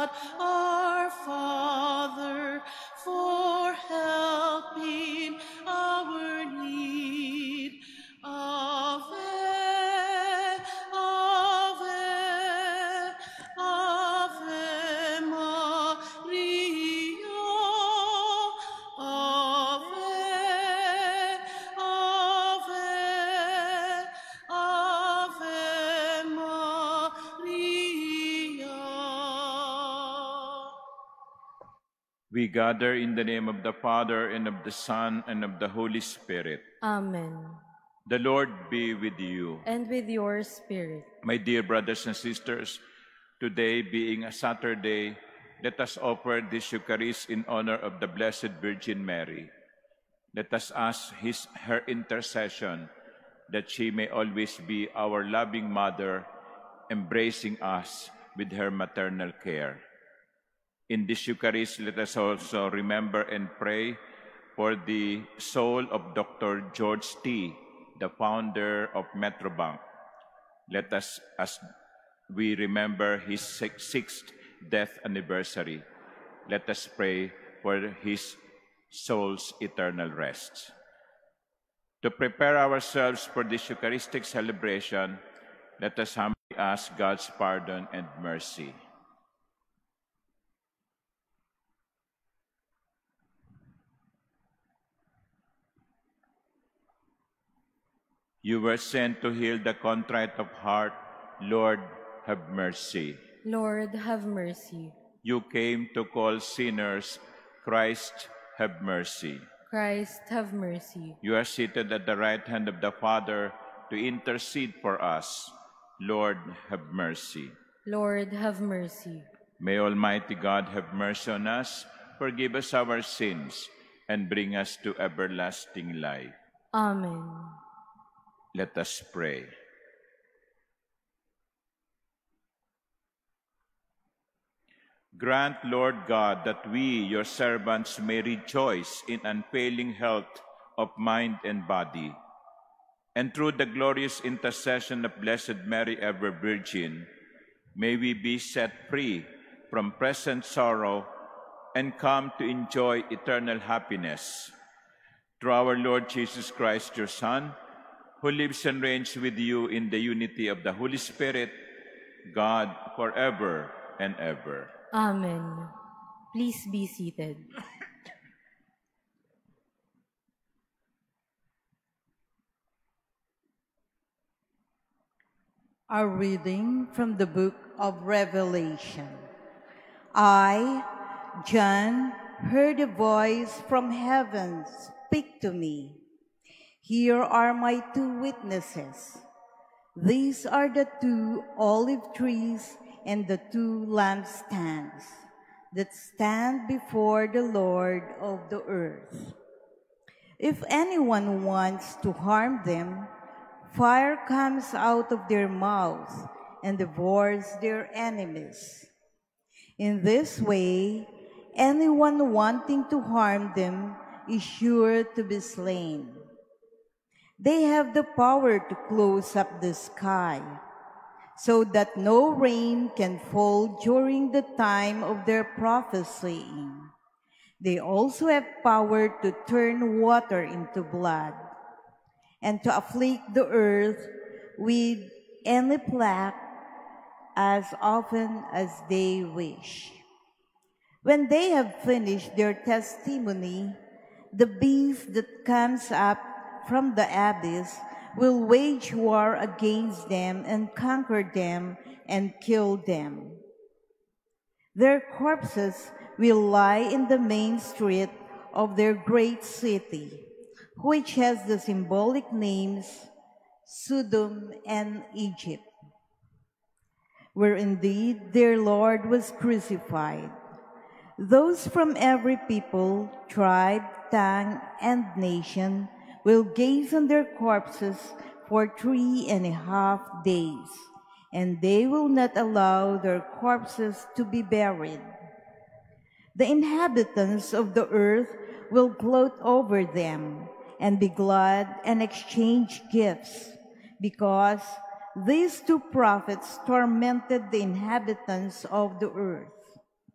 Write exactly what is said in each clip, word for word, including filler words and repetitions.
God our Father, for helping our need. Ave, Ave, Ave Maria. Ave, Ave, Ave Maria. We gather in the name of the Father, and of the Son, and of the Holy Spirit. Amen. The Lord be with you. And with your spirit. My dear brothers and sisters, today being a Saturday, let us offer this Eucharist in honor of the Blessed Virgin Mary. Let us ask his, her intercession that she may always be our loving mother, embracing us with her maternal care. In this Eucharist, let us also remember and pray for the soul of Doctor George T., the founder of Metrobank. Let us, as we remember his sixth death anniversary, let us pray for his soul's eternal rest. To prepare ourselves for this Eucharistic celebration, let us humbly ask God's pardon and mercy. You were sent to heal the contrite of heart. Lord, have mercy. Lord, have mercy. You came to call sinners. Christ, have mercy. Christ, have mercy. You are seated at the right hand of the Father to intercede for us. Lord, have mercy. Lord, have mercy. May Almighty God have mercy on us, forgive us our sins, and bring us to everlasting life. Amen. Let us pray. Grant, Lord God, that we, your servants, may rejoice in unfailing health of mind and body, and through the glorious intercession of Blessed Mary, ever Virgin, may we be set free from present sorrow and come to enjoy eternal happiness. Through our Lord Jesus Christ, your Son, who lives and reigns with you in the unity of the Holy Spirit, God, forever and ever. Amen. Please be seated. A reading from the book of Revelation. I, John, heard a voice from heaven speak to me. Here are my two witnesses. These are the two olive trees and the two lampstands that stand before the Lord of the earth. If anyone wants to harm them, fire comes out of their mouths and devours their enemies. In this way, anyone wanting to harm them is sure to be slain. They have the power to close up the sky, so that no rain can fall during the time of their prophesying. They also have power to turn water into blood, and to afflict the earth with any plague as often as they wish. When they have finished their testimony, the beast that comes up from the abyss will wage war against them and conquer them and kill them. Their corpses will lie in the main street of their great city, which has the symbolic names Sodom and Egypt, where indeed their Lord was crucified. Those from every people, tribe, tongue, and nation will gaze on their corpses for three and a half days, and they will not allow their corpses to be buried. The inhabitants of the earth will gloat over them and be glad and exchange gifts, because these two prophets tormented the inhabitants of the earth.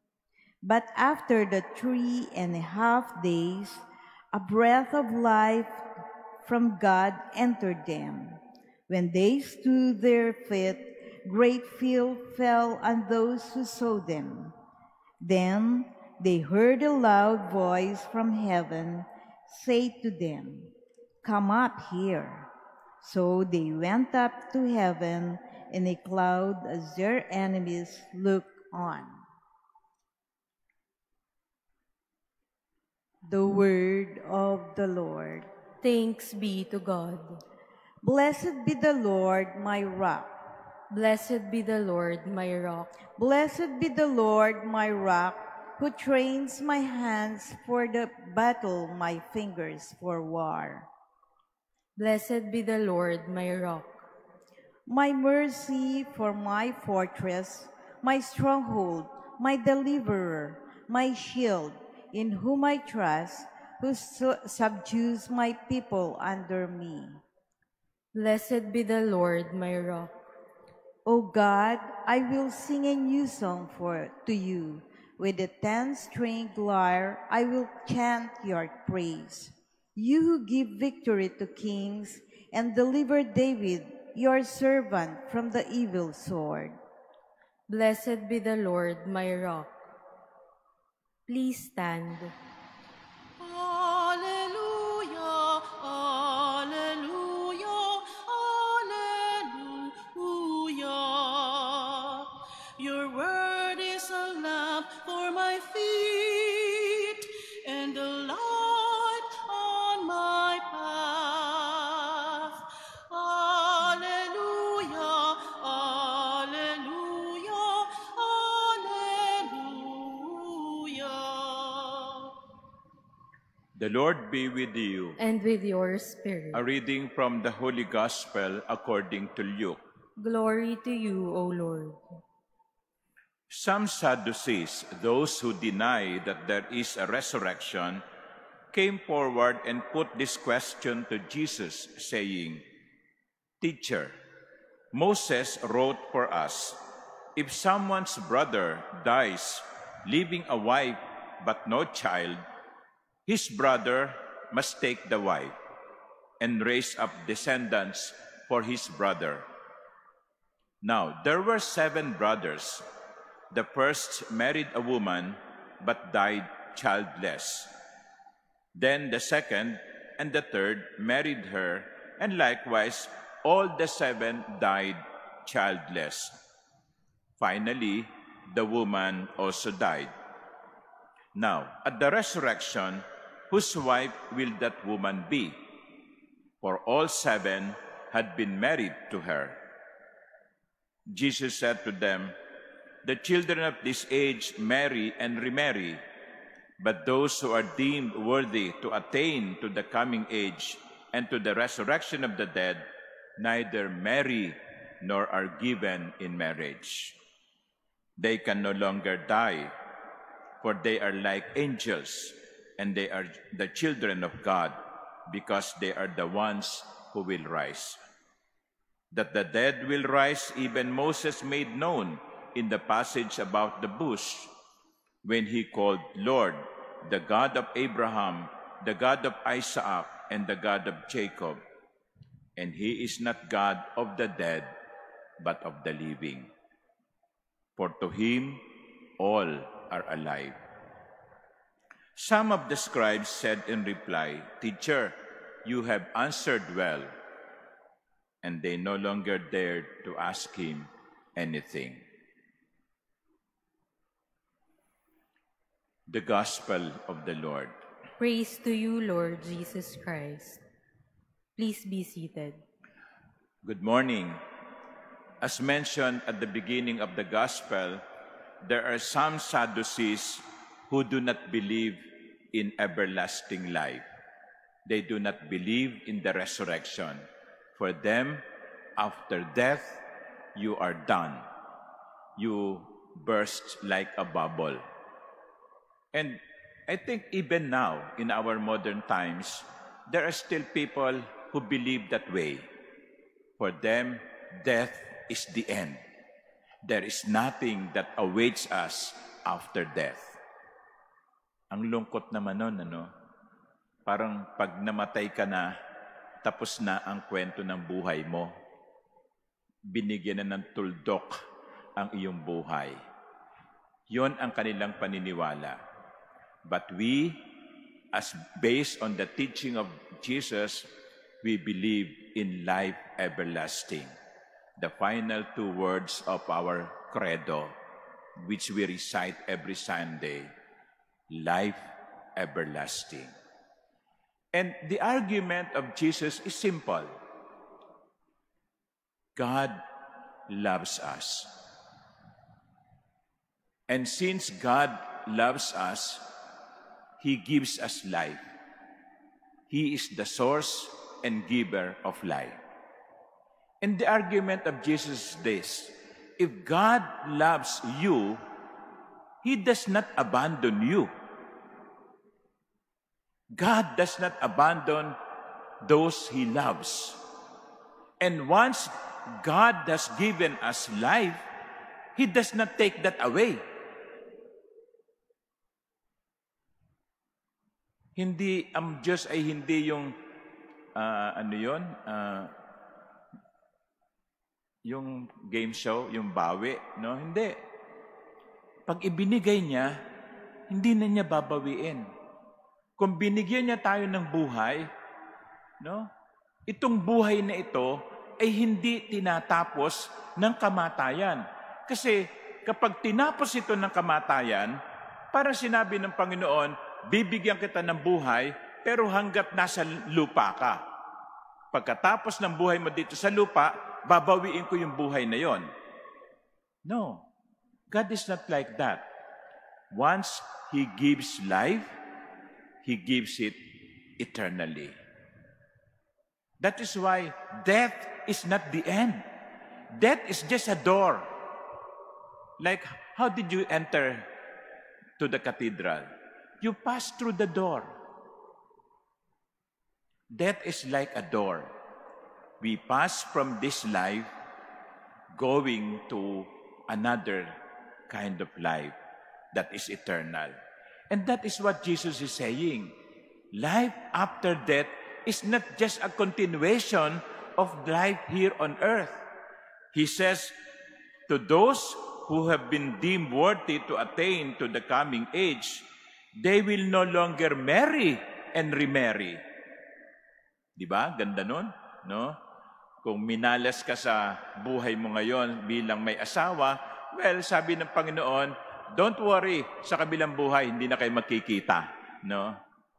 But after the three and a half days, a breath of life from God entered them. When they stood their feet, great fear fell on those who saw them. Then they heard a loud voice from heaven say to them, "Come up here." So they went up to heaven in a cloud as their enemies looked on. The word of the Lord. Thanks be to God. Blessed be the Lord, my rock. Blessed be the Lord, my rock. Blessed be the Lord, my rock, who trains my hands for the battle, my fingers for war. Blessed be the Lord, my rock. My mercy for my fortress, my stronghold, my deliverer, my shield, in whom I trust, who su- subdues my people under me. Blessed be the Lord, my rock. O God, I will sing a new song for to you. With a ten-stringed lyre, I will chant your praise. You who give victory to kings and deliver David, your servant, from the evil sword. Blessed be the Lord, my rock. Please stand. Alleluia, alleluia, alleluia. Your word is a lamp for my feet and a light on my path. Alleluia, alleluia, alleluia. The Lord be with you. And with your spirit. A reading from the Holy Gospel according to Luke. Glory to you, O Lord. Some Sadducees, those who deny that there is a resurrection, came forward and put this question to Jesus, saying, "Teacher, Moses wrote for us, if someone's brother dies, leaving a wife but no child, his brother must take the wife and raise up descendants for his brother. Now, there were seven brothers. The first married a woman but died childless. Then the second and the third married her, and likewise all the seven died childless. Finally, the woman also died. Now, at the resurrection, whose wife will that woman be? For all seven had been married to her." Jesus said to them, "The children of this age marry and remarry, but those who are deemed worthy to attain to the coming age and to the resurrection of the dead neither marry nor are given in marriage. They can no longer die, for they are like angels, and they are the children of God, because they are the ones who will rise. That the dead will rise, even Moses made known in the passage about the bush, when he called Lord, the God of Abraham, the God of Isaac, and the God of Jacob. And he is not God of the dead, but of the living. For to him all are alive." Some of the scribes said in reply, "Teacher, you have answered well." And they no longer dared to ask him anything. The Gospel of the Lord. Praise to you, Lord Jesus Christ. Please be seated. Good morning. As mentioned at the beginning of the Gospel, there are some Sadducees who do not believe in everlasting life. They do not believe in the resurrection. For them, after death, you are done. You burst like a bubble. And I think even now, in our modern times, there are still people who believe that way. For them, death is the end. There is nothing that awaits us after death. Ang lungkot naman nun, ano? Parang pag namatay ka na, tapos na ang kwento ng buhay mo. Binigyan na ng tuldok ang iyong buhay. Yon ang kanilang paniniwala. But we, as based on the teaching of Jesus, we believe in life everlasting. The final two words of our credo, which we recite every Sunday, life everlasting. And the argument of Jesus is simple. God loves us. And since God loves us, He gives us life. He is the source and giver of life. And the argument of Jesus is this: if God loves you, He does not abandon you. God does not abandon those He loves. And once God has given us life, He does not take that away. Hindi, ang Diyos ay hindi yung, uh, ano yun, uh, yung game show, yung bawi, no? Hindi. Pag ibinigay niya, hindi na niya babawiin. Kung binigyan niya tayo ng buhay, no? Itong buhay na ito ay hindi tinatapos ng kamatayan. Kasi kapag tinapos ito ng kamatayan, parang sinabi ng Panginoon, bibigyan kita ng buhay, pero hanggat nasa lupa ka. Pagkatapos ng buhay mo dito sa lupa, babawiin ko yung buhay na yon. No. God is not like that. Once He gives life, He gives it eternally. That is why death is not the end. Death is just a door. Like, how did you enter to the cathedral? You pass through the door. Death is like a door. We pass from this life going to another kind of life that is eternal. And that is what Jesus is saying. Life after death is not just a continuation of life here on earth. He says, to those who have been deemed worthy to attain to the coming age, they will no longer marry and remarry. Diba? Ganda nun, no? Kung minalas ka sa buhay mo ngayon bilang may asawa, well, sabi ng Panginoon, don't worry, sa kabilang buhay, hindi na kayo magkikita. No?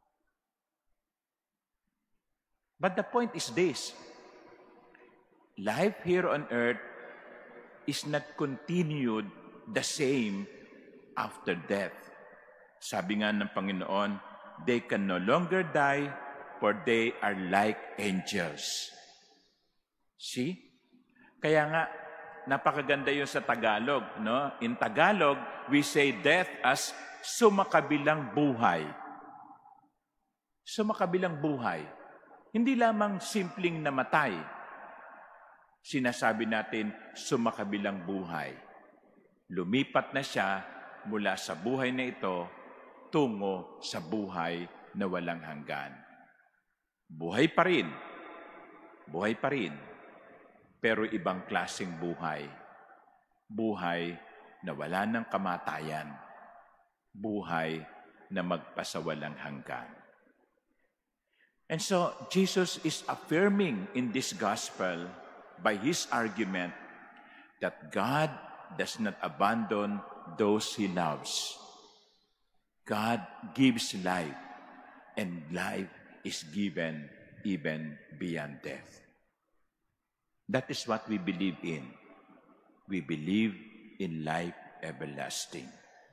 But the point is this. Life here on earth is not continued the same after death. Sabi nga ng Panginoon, they can no longer die, for they are like angels. See? Kaya nga, napakaganda yun sa Tagalog, no? In Tagalog, we say death as sumakabilang buhay. Sumakabilang buhay. Hindi lamang simpleng namatay. Sinasabi natin, sumakabilang buhay. Lumipat na siya mula sa buhay na ito tungo sa buhay na walang hanggan. Buhay pa rin. Buhay pa rin. Pero ibang klaseng buhay. Buhay na wala ng kamatayan. Buhay na magpasawalang hanggan. And so, Jesus is affirming in this gospel by His argument that God does not abandon those He loves. God gives life, and life is given even beyond death. That is what we believe in. We believe in life everlasting.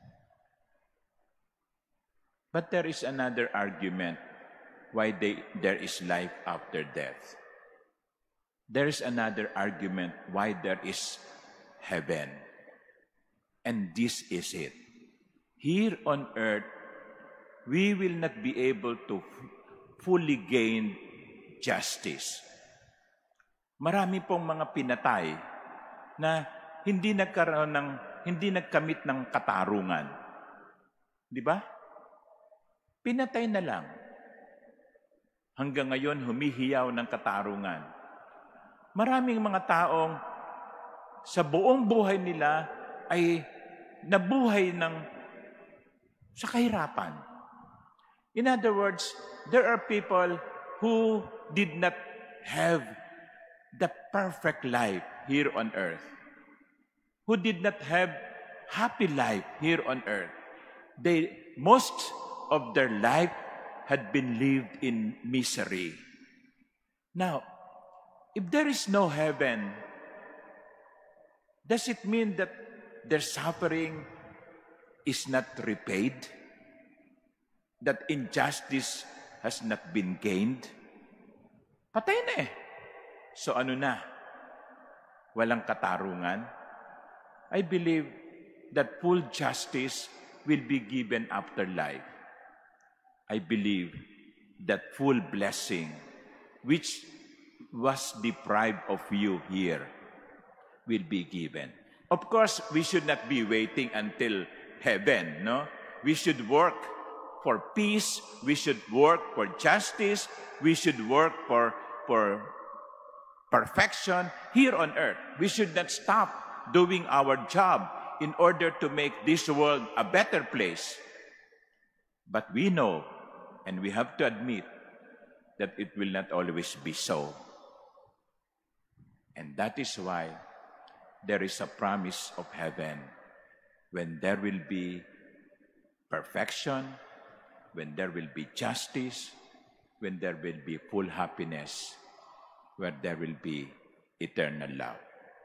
But there is another argument why they, there is life after death. There is another argument why there is heaven. And this is it. Here on earth, we will not be able to fully gain justice. Marami pong mga pinatay na hindi nagkaroon ng, hindi nagkamit ng katarungan. Di ba? Pinatay na lang. Hanggang ngayon, humihiyaw ng katarungan. Maraming mga taong sa buong buhay nila ay nabuhay ng sa kahirapan. In other words, there are people who did not have the perfect life here on earth, who did not have happy life here on earth. They, most of their life had been lived in misery. Now, if there is no heaven, does it mean that their suffering is not repaid? That injustice has not been gained? Patay na eh. So ano na? Walang katarungan? I believe that full justice will be given after life. I believe that full blessing, which was deprived of you here, will be given. Of course, we should not be waiting until heaven, no? We should work for peace, we should work for justice, we should work for, for perfection here on earth. We should not stop doing our job in order to make this world a better place. But we know, and we have to admit, that it will not always be so. And that is why there is a promise of heaven, when there will be perfection, when there will be justice, when there will be full happiness, where there will be eternal love.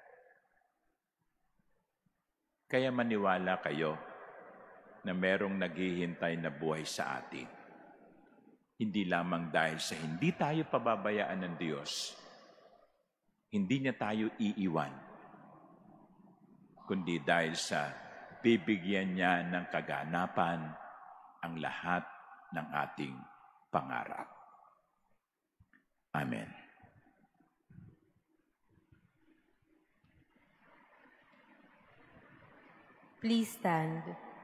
Kaya maniwala kayo na merong naghihintay na buhay sa atin. Hindi lamang dahil sa hindi tayo pababayaan ng Diyos, hindi niya tayo iiwan, kundi dahil sa bibigyan niya ng kaganapan ang lahat ng ating pangarap. Amen. Please stand.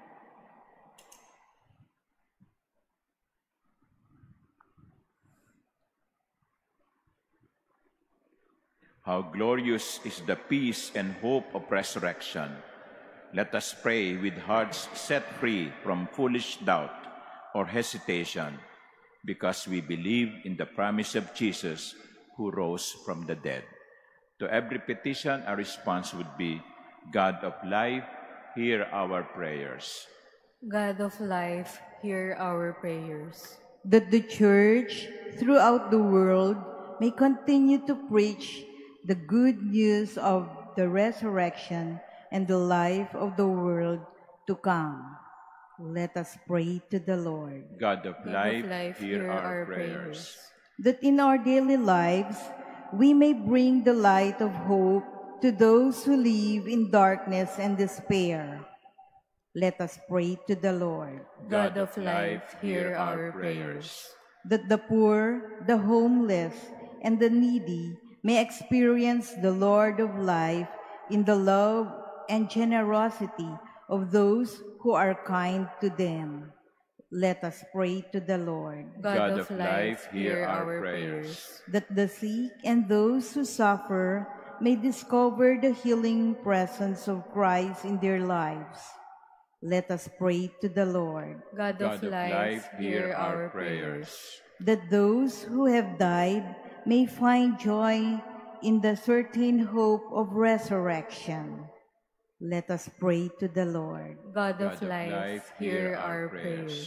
How glorious is the peace and hope of resurrection. Let us pray with hearts set free from foolish doubt or hesitation, because we believe in the promise of Jesus who rose from the dead. To every petition, our response would be, God of life, hear our prayers. God of life, hear our prayers. That the Church throughout the world may continue to preach the good news of the resurrection and the life of the world to come. Let us pray to the Lord. God of God life, of life, hear our prayers. That in our daily lives we may bring the light of hope to those who live in darkness and despair. Let us pray to the Lord. God of life, hear our prayers. That the poor, the homeless, and the needy may experience the Lord of life in the love and generosity of those who are kind to them. Let us pray to the Lord. God of life, hear our prayers. That the sick and those who suffer may discover the healing presence of Christ in their lives. Let us pray to the Lord. God of life, hear our prayers. That those who have died may find joy in the certain hope of resurrection. Let us pray to the Lord. God of life, hear our prayers.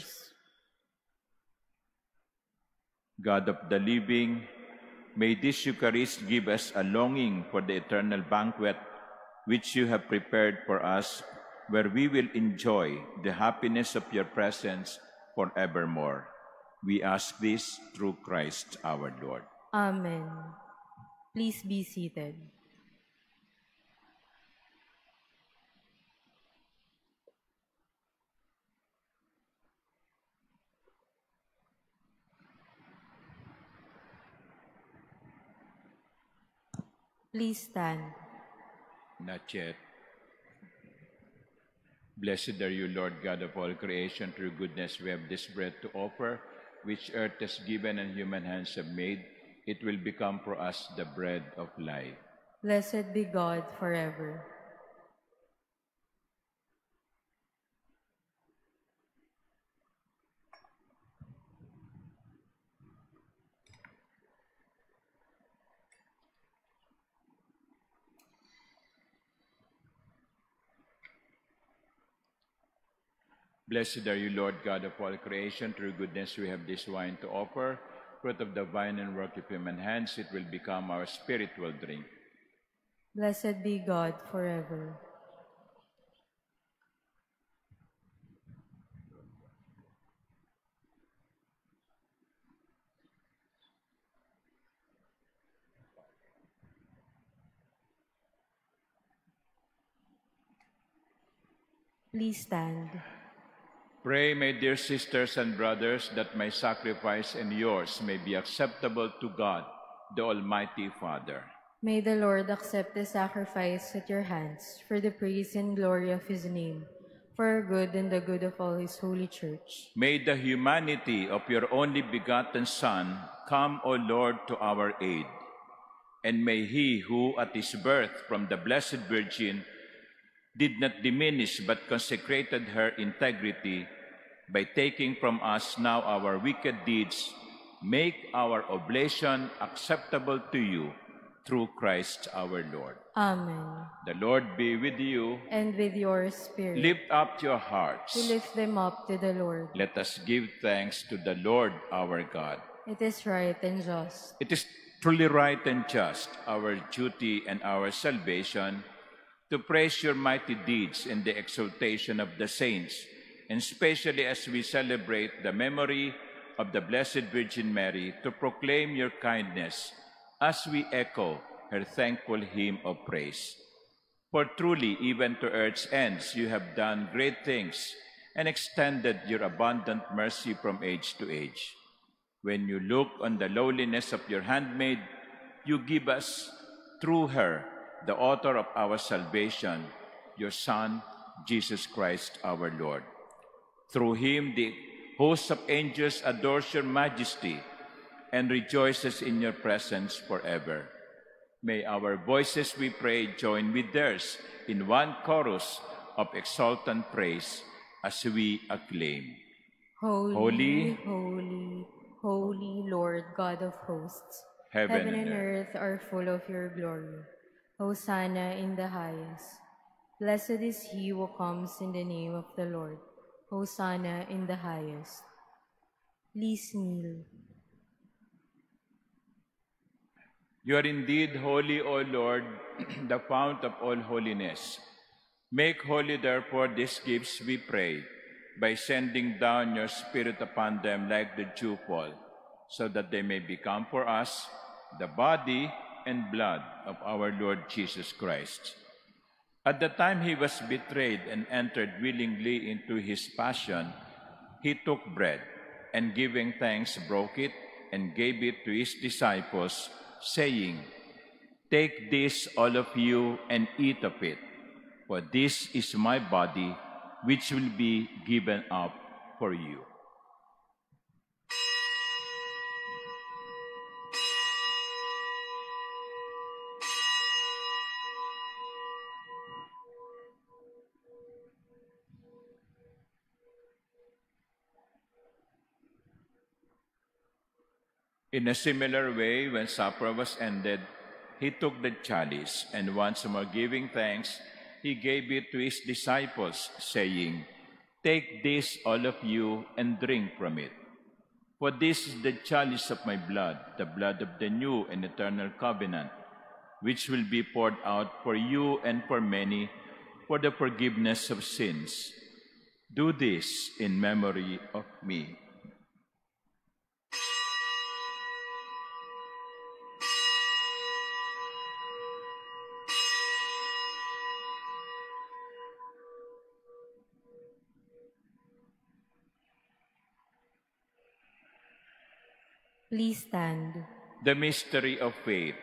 God of the living, may this Eucharist give us a longing for the eternal banquet which you have prepared for us, where we will enjoy the happiness of your presence forevermore. We ask this through Christ our Lord. Amen. Please be seated. Please stand. Not yet. Blessed are you, Lord God of all creation. Through goodness we have this bread to offer, which earth has given and human hands have made. It will become for us the bread of life. Blessed be God forever. Blessed are you, Lord God of all creation. Through goodness we have this wine to offer, fruit of the vine and work of human hands. It will become our spiritual drink. Blessed be God forever. Please stand. Pray, my dear sisters and brothers, that my sacrifice and yours may be acceptable to God, the Almighty Father. May the Lord accept the sacrifice at your hands for the praise and glory of his name, for our good and the good of all his holy church. May the humanity of your only begotten Son come, O Lord, to our aid. And may he who at his birth from the Blessed Virgin did not diminish but consecrated her integrity, by taking from us now our wicked deeds, make our oblation acceptable to you through Christ our Lord. Amen. The Lord be with you. And with your spirit. Lift up your hearts. We lift them up to the Lord. Let us give thanks to the Lord our God. It is right and just. It is truly right and just, our duty and our salvation, to praise your mighty deeds in the exaltation of the saints, and especially as we celebrate the memory of the Blessed Virgin Mary, to proclaim your kindness as we echo her thankful hymn of praise. For truly, even to earth's ends, you have done great things and extended your abundant mercy from age to age. When you look on the lowliness of your handmaid, you give us, through her, the author of our salvation, your Son, Jesus Christ our Lord. Through him, the host of angels adores your majesty and rejoices in your presence forever. May our voices, we pray, join with theirs in one chorus of exultant praise as we acclaim. Holy, Holy, holy, holy Lord God of hosts, Heaven, heaven and and earth are full of your glory. Hosanna in the highest. Blessed is he who comes in the name of the Lord. Hosanna in the highest. Please kneel. You are indeed holy, O Lord, the fount of all holiness. Make holy, therefore, these gifts, we pray, by sending down your Spirit upon them like the dewfall, so that they may become for us the body and blood of our Lord Jesus Christ. At the time he was betrayed and entered willingly into his passion, he took bread, and giving thanks, broke it, and gave it to his disciples, saying, "Take this, all of you, and eat of it, for this is my body, which will be given up for you." In a similar way, when supper was ended, he took the chalice, and once more giving thanks, he gave it to his disciples, saying, "Take this, all of you, and drink from it. For this is the chalice of my blood, the blood of the new and eternal covenant, which will be poured out for you and for many for the forgiveness of sins. Do this in memory of me." Please stand. The mystery of faith.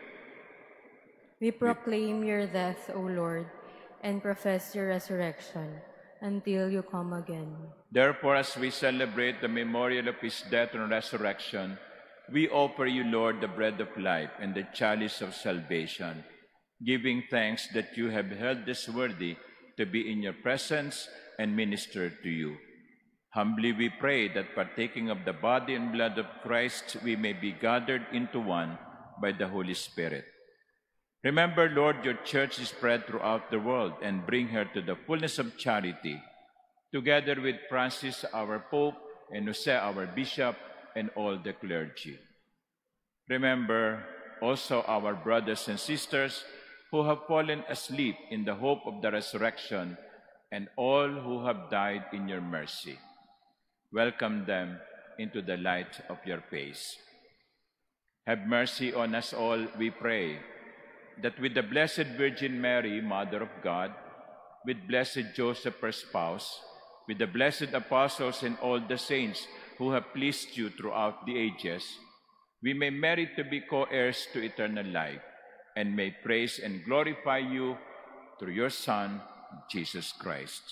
We proclaim your death, O Lord, and profess your resurrection until you come again. Therefore, as we celebrate the memorial of his death and resurrection, we offer you, Lord, the bread of life and the chalice of salvation, giving thanks that you have held us worthy to be in your presence and minister to you. Humbly we pray that partaking of the body and blood of Christ, we may be gathered into one by the Holy Spirit. Remember, Lord, your church is spread throughout the world, and bring her to the fullness of charity, together with Francis, our Pope, and Jose, our Bishop, and all the clergy. Remember also our brothers and sisters who have fallen asleep in the hope of the resurrection, and all who have died in your mercy. Welcome them into the light of your face. Have mercy on us all, we pray, that with the Blessed Virgin Mary, Mother of God, with blessed Joseph, her spouse, with the blessed apostles and all the saints who have pleased you throughout the ages, we may merit to be co-heirs to eternal life, and may praise and glorify you through your Son, Jesus Christ.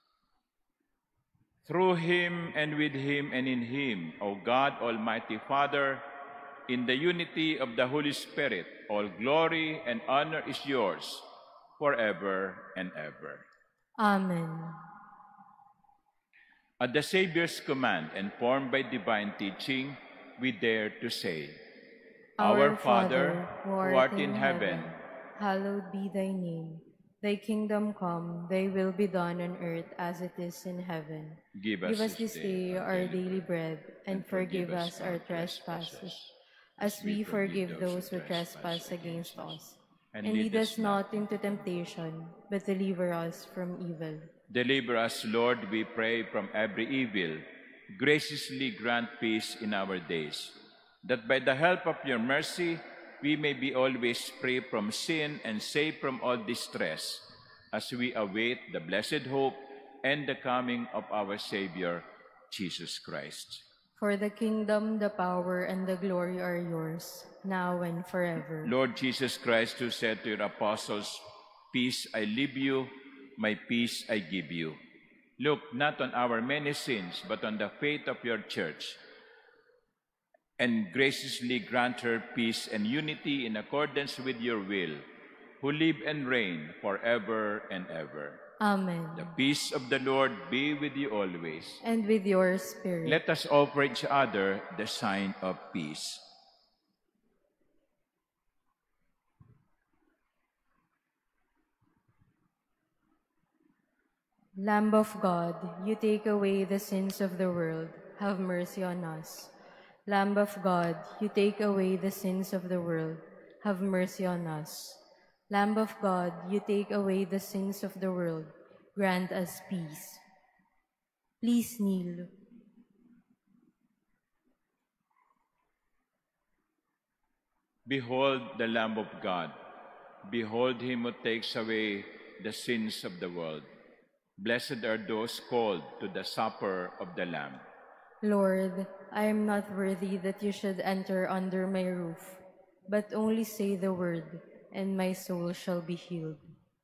Through him, and with him, and in him, O God, Almighty Father, in the unity of the Holy Spirit, all glory and honor is yours forever and ever. Amen. At the Savior's command, and formed by divine teaching, we dare to say, Our Father, who art in heaven, hallowed be thy name. Thy kingdom come, thy will be done on earth as it is in heaven. Give us, Give us this day our daily bread, and forgive us our trespasses, as we forgive those who trespass against us. And lead us not into temptation, but deliver us from evil. Deliver us, Lord, we pray, from every evil. Graciously grant peace in our days, that by the help of your mercy we may be always free from sin and safe from all distress, as we await the blessed hope and the coming of our Savior, Jesus Christ. For the kingdom, the power, and the glory are yours, now and forever. Lord Jesus Christ, who said to your apostles, Peace I leave you, my peace I give you. Look not on our many sins, but on the faith of your church, and graciously grant her peace and unity in accordance with your will, who live and reign forever and ever. Amen. The peace of the Lord be with you always. And with your spirit. Let us offer each other the sign of peace. Lamb of God, you take away the sins of the world, have mercy on us. Lamb of God, you take away the sins of the world, have mercy on us. Lamb of God, you take away the sins of the world, grant us peace. Please kneel. Behold the Lamb of God. Behold him who takes away the sins of the world. Blessed are those called to the supper of the Lamb. Lord, I am not worthy that you should enter under my roof, but only say the word, and my soul shall be healed.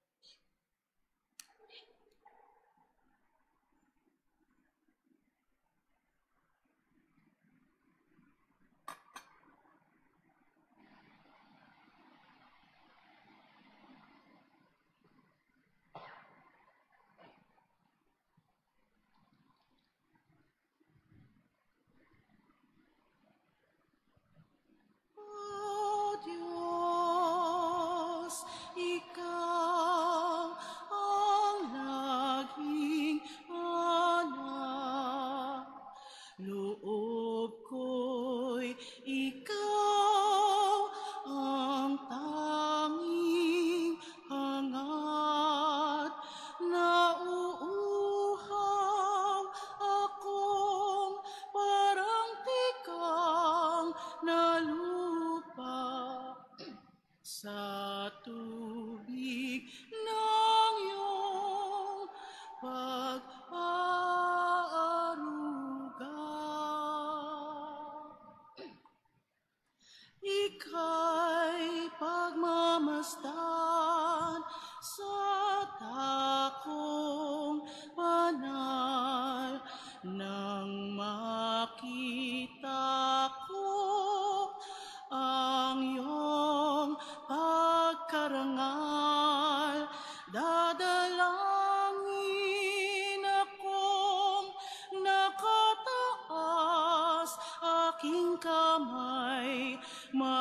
O Diyos, ikaw ang laging anak. Loob ko'y ikaw ang tanging hangat. Nauuhaw akong parang tikang na lupa sa tubig ng iyong pag-aaruga.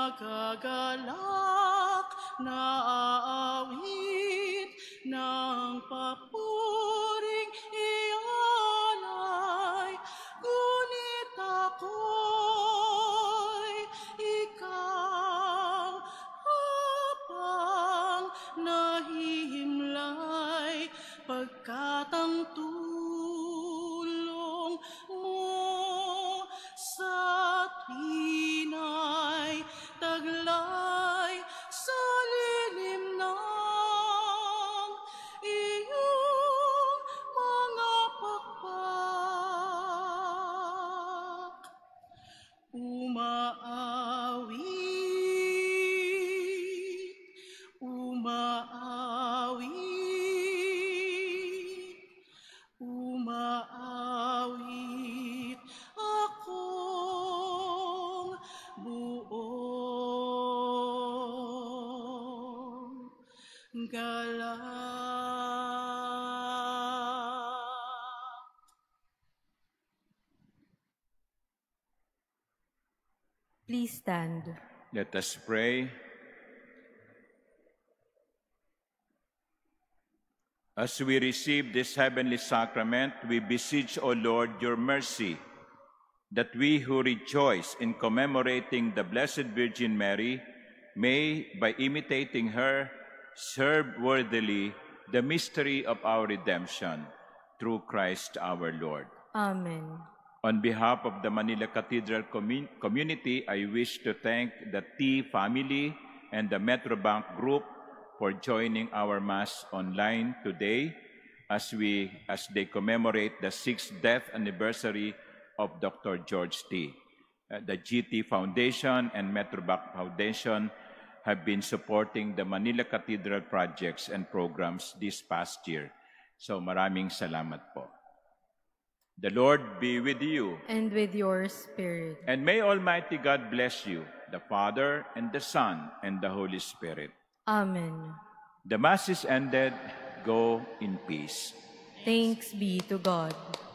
magagalak na aawit ng papuring ialay, ngunit ako'y ikaw habang nahihimlay, pagkat ang tulong mo sa tuwina'y taglay sa lilim ng iyong mga pakpak. Umaawit, umaawit, umaawit akong buong galak. Please stand. Let us pray. As we receive this heavenly sacrament, we beseech, O Lord, your mercy, that we who rejoice in commemorating the Blessed Virgin Mary may, by imitating her, serve worthily the mystery of our redemption through Christ our Lord. Amen. On behalf of the Manila Cathedral commun- community, I wish to thank the T family and the Metrobank Group for joining our Mass online today as we as they commemorate the sixth death anniversary of Doctor George T. Uh, the G T Foundation and Metrobank Foundation have been supporting the Manila Cathedral projects and programs this past year. So maraming salamat po. The Lord be with you. And with your spirit. And may Almighty God bless you, the Father, and the Son, and the Holy Spirit. Amen. The Mass is ended. Go in peace. Thanks be to God.